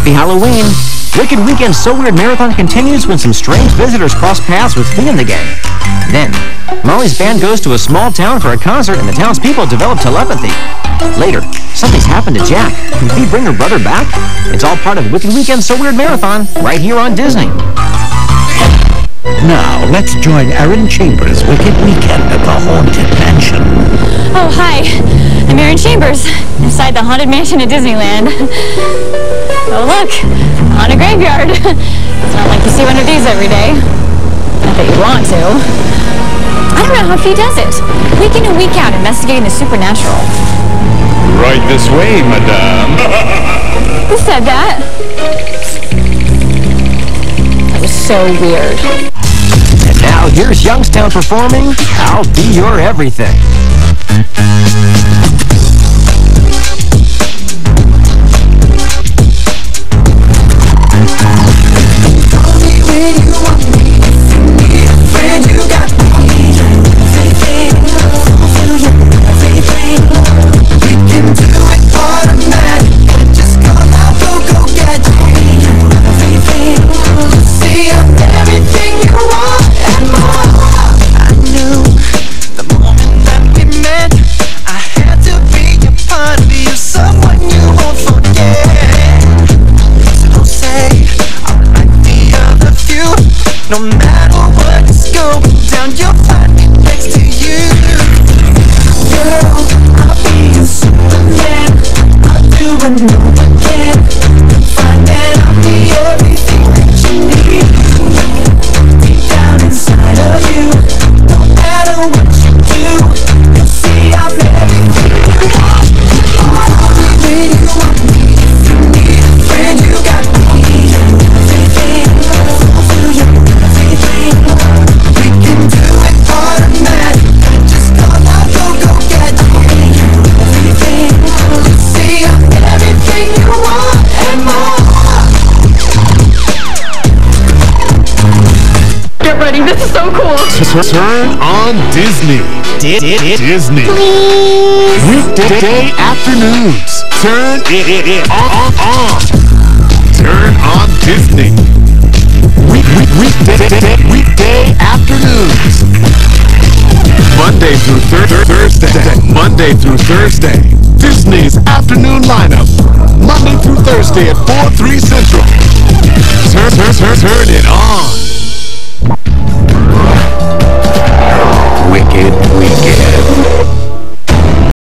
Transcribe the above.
Happy Halloween! Wicked Weekend So Weird Marathon continues when some strange visitors cross paths with Flea and the gang. Then, Molly's band goes to a small town for a concert and the townspeople develop telepathy. Later, something's happened to Jack. Can Flea bring her brother back? It's all part of Wicked Weekend So Weird Marathon, right here on Disney. Now, let's join Erin Chambers' Wicked Weekend at the Haunted Mansion. Oh, hi. I'm Erin Chambers, inside the Haunted Mansion at Disneyland. Oh, look, a haunted graveyard. It's not like you see one of these every day. Not that you want to. I don't know how Fee does it. Week in and week out, investigating the supernatural. Right this way, madame. Who said that? That was so weird. And now here's Youngstown performing I'll Be Your Everything. No matter what is going down, you'll find me next to you. Girl, I'll be your Superman. I'll do what no one can. Find that I'll be everything that you need. Deep down inside of you, no matter what you do, you'll see I'm everything you want. Only when you want me. If you need a friend, you got me. Everything fulfill you. We can do it automatic. Just call out, go get me. Everything, you see I'm everything you want and more. Get ready, this is so cool. Turn on Disney. Disney. Weekday afternoons. Turn it on. Turn on Disney. Weekday afternoons. Monday through Thursday. Monday through Thursday. Disney's afternoon lineup. Monday through Thursday at 4, 3 Central. Turn it on.